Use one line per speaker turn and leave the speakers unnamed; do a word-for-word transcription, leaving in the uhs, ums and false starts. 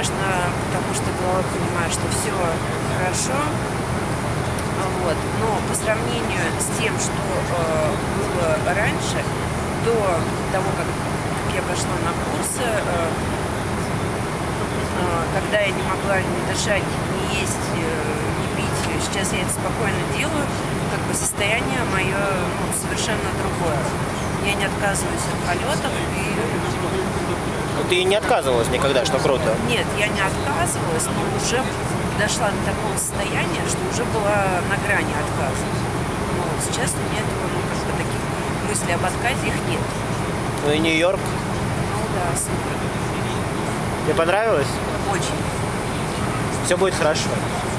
страшно, потому что головой понимаю, что все хорошо. Вот. Но по сравнению с тем, что э, было раньше, до того, как, как я пошла на курсы, э, э, когда я не могла ни дышать, ни есть, э, ни пить, сейчас я это спокойно делаю, как бы состояние мое ну, совершенно другое. Я не отказываюсь от полетов. И...
Ты не отказывалась никогда, что круто?
Нет, я не отказывалась, но уже дошла до такого состояния, что уже была на грани отказа. Но сейчас у меня этого, ну, как бы таких мыслей об отказе их нет.
Ну и Нью-Йорк?
Ну да, супер.
Тебе понравилось?
Очень.
Все будет хорошо.